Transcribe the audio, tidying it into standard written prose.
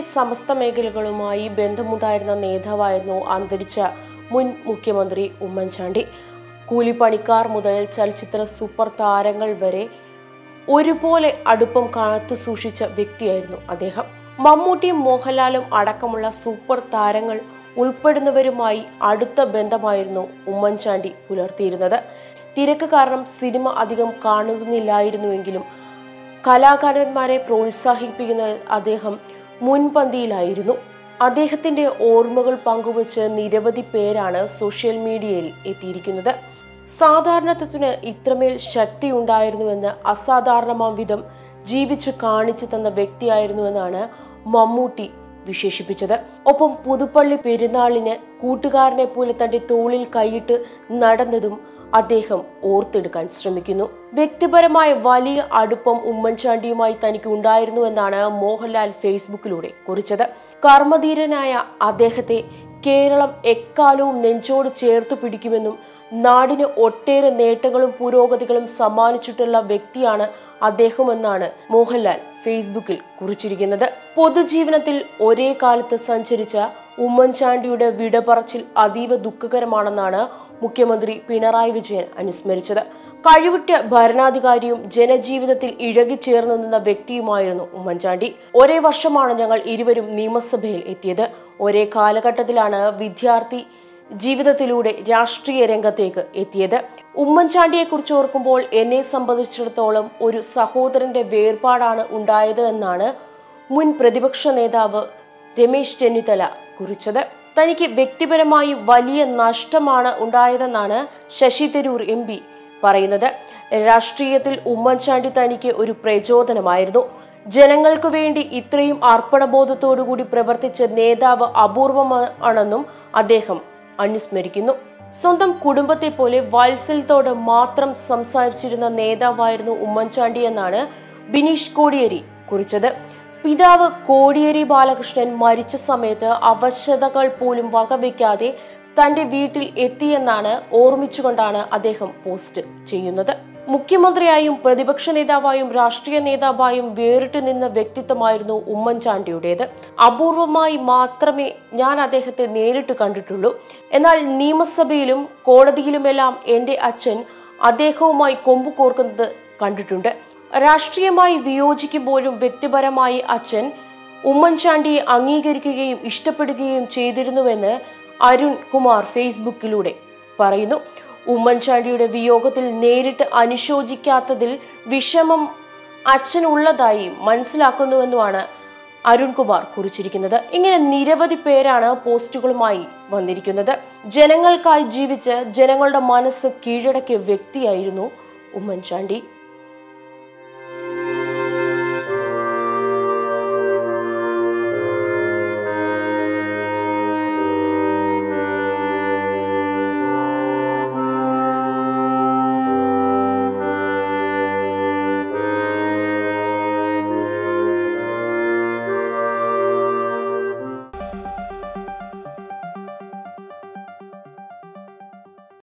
സമസ്ത മേഖലകളുമായി ബന്ധമുണ്ടായിരുന്ന നേതാവായിരുന്നു അന്തരിച്ച മുൻ മുഖ്യമന്ത്രി ഉമ്മൻചാണ്ടി. കൂലിപ്പണിക്കാർ മുതൽ ചലച്ചിത്ര സൂപ്പർ താരങ്ങൾ വരെ ഒരുപോലെ അടുപ്പം കാത്തു സൂക്ഷിച്ച വ്യക്തിയായിരുന്നു അദ്ദേഹം. മമ്മൂട്ടിയും മോഹൻലാലും അടക്കമുള്ള സൂപ്പർ താരങ്ങൾ ഉൾപ്പെടുന്നവരുമായി അടുത്ത ബന്ധമായിരുന്നു ഉമ്മൻചാണ്ടി പുലർത്തിയിരുന്നത്. തിരക്ക് കാരണം സിനിമ അധികം കാണുന്നില്ലായിരുന്നുവെങ്കിലും കലാകാരന്മാരെ പ്രോത്സാഹിപ്പിക്കുന്നതിൽ അദ്ദേഹം മുൻപന്തിയിലായിരുന്നു. അദ്ദേഹത്തിന്റെ ഓർമ്മകൾ പങ്കുവച്ച് നിരവധി പേരാണ് സോഷ്യൽ മീഡിയയിൽ എത്തിയിരിക്കുന്നത്. സാധാരണത്വത്തിന് ഇത്രമേൽ ശക്തി ഉണ്ടായിരുന്നുവെന്ന് അസാധാരണമാം വിധം ജീവിച്ചു കാണിച്ചു തന്ന വ്യക്തിയായിരുന്നുവെന്നാണ് മമ്മൂട്ടി വിശേഷിപ്പിച്ചത്. ഒപ്പം പുതുപ്പള്ളി പെരുന്നാളിന് കൂട്ടുകാരനെ പോലെ തന്റെ തോളിൽ കൈയിട്ട് നടന്നതും അദ്ദേഹം ഓർത്തെടുക്കാൻ ശ്രമിക്കുന്നു. വ്യക്തിപരമായ വലിയ അടുപ്പം ഉമ്മൻചാണ്ടിയുമായി തനിക്ക് ഉണ്ടായിരുന്നുവെന്നാണ് മോഹൻലാൽ ഫേസ്ബുക്കിലൂടെ കുറിച്ചത്. കർമ്മധീരനായ അദ്ദേഹത്തെ കേരളം എക്കാലവും നെഞ്ചോട് ചേർത്ത് പിടിക്കുമെന്നും നാടിന് ഒട്ടേറെ നേട്ടങ്ങളും പുരോഗതികളും സമ്മാനിച്ചിട്ടുള്ള വ്യക്തിയാണ് അദ്ദേഹമെന്നാണ് മോഹൻലാൽ ഫേസ്ബുക്കിൽ കുറിച്ചിരിക്കുന്നത്. പൊതുജീവനത്തിൽ ഒരേ കാലത്ത് സഞ്ചരിച്ച ഉമ്മൻചാണ്ടിയുടെ വിടപറച്ചിൽ അതീവ ദുഃഖകരമാണെന്നാണ് മുഖ്യമന്ത്രി പിണറായി വിജയൻ അനുസ്മരിച്ചത്. കഴിവുറ്റ ഭരണാധികാരിയും ജനജീവിതത്തിൽ ഇഴകിച്ചേർന്നു നിന്ന വ്യക്തിയുമായിരുന്നു ഉമ്മൻചാണ്ടി. ഒരേ വർഷമാണ് ഞങ്ങൾ ഇരുവരും നിയമസഭയിൽ എത്തിയത്. ഒരേ കാലഘട്ടത്തിലാണ് വിദ്യാർത്ഥി ജീവിതത്തിലൂടെ രാഷ്ട്രീയ രംഗത്തേക്ക് എത്തിയത്. ഉമ്മൻചാണ്ടിയെ കുറിച്ച് ഓർക്കുമ്പോൾ എന്നെ സംബന്ധിച്ചിടത്തോളം ഒരു സഹോദരന്റെ വേർപാടാണ് ഉണ്ടായത് എന്നാണ് മുൻ പ്രതിപക്ഷ നേതാവ് രമേശ് ചെന്നിത്തല കുറിച്ചത്. തനിക്ക് വ്യക്തിപരമായി വലിയ നഷ്ടമാണ് ഉണ്ടായതെന്നാണ് ശശി തരൂർ MP പറയുന്നത്. രാഷ്ട്രീയത്തിൽ ഉമ്മൻചാണ്ടി തനിക്ക് ഒരു പ്രചോദനമായിരുന്നു. ജനങ്ങൾക്ക് വേണ്ടി ഇത്രയും അർപ്പണബോധത്തോടുകൂടി പ്രവർത്തിച്ച നേതാവ് അപൂർവമാണെന്നും അദ്ദേഹം അനുസ്മരിക്കുന്നു. സ്വന്തം കുടുംബത്തെ പോലെ വാത്സല്യത്തോട് മാത്രം സംസാരിച്ചിരുന്ന നേതാവായിരുന്നു ഉമ്മൻചാണ്ടി എന്നാണ് ബിനീഷ് കോടിയേരി കുറിച്ചത്. പിതാവ് കോടിയേരി ബാലകൃഷ്ണൻ മരിച്ച സമയത്ത് അവശതകൾ പോലും വകവയ്ക്കാതെ തന്റെ വീട്ടിൽ എത്തിയെന്നാണ് ഓർമ്മിച്ചുകൊണ്ടാണ് അദ്ദേഹം പോസ്റ്റ് ചെയ്യുന്നത്. മുഖ്യമന്ത്രിയായും പ്രതിപക്ഷ നേതാവായും രാഷ്ട്രീയ നേതാവായും വേറിട്ട് നിന്ന വ്യക്തിത്വമായിരുന്നു ഉമ്മൻചാണ്ടിയുടേത്. അപൂർവമായി മാത്രമേ ഞാൻ അദ്ദേഹത്തെ നേരിട്ട് കണ്ടിട്ടുള്ളൂ. എന്നാൽ നിയമസഭയിലും കോടതിയിലുമെല്ലാം എൻ്റെ അച്ഛൻ അദ്ദേഹവുമായി കൊമ്പു കോർക്കുന്നത് കണ്ടിട്ടുണ്ട്. രാഷ്ട്രീയമായി വിയോജിക്കുമ്പോഴും വ്യക്തിപരമായി അച്ഛൻ ഉമ്മൻചാണ്ടിയെ അംഗീകരിക്കുകയും ഇഷ്ടപ്പെടുകയും ചെയ്തിരുന്നുവെന്ന് അരുൺ കുമാർ ഫേസ്ബുക്കിലൂടെ പറയുന്നു. ഉമ്മൻചാണ്ടിയുടെ വിയോഗത്തിൽ നേരിട്ട് അനുശോചിക്കാത്തതിൽ വിഷമം അച്ഛനുള്ളതായി മനസ്സിലാക്കുന്നുവെന്നുമാണ് അരുൺകുമാർ കുറിച്ചിരിക്കുന്നത്. ഇങ്ങനെ നിരവധി പേരാണ് പോസ്റ്റുകളുമായി വന്നിരിക്കുന്നത്. ജനങ്ങൾക്കായി ജീവിച്ച് ജനങ്ങളുടെ മനസ്സ് കീഴടക്കിയ വ്യക്തിയായിരുന്നു ഉമ്മൻചാണ്ടി.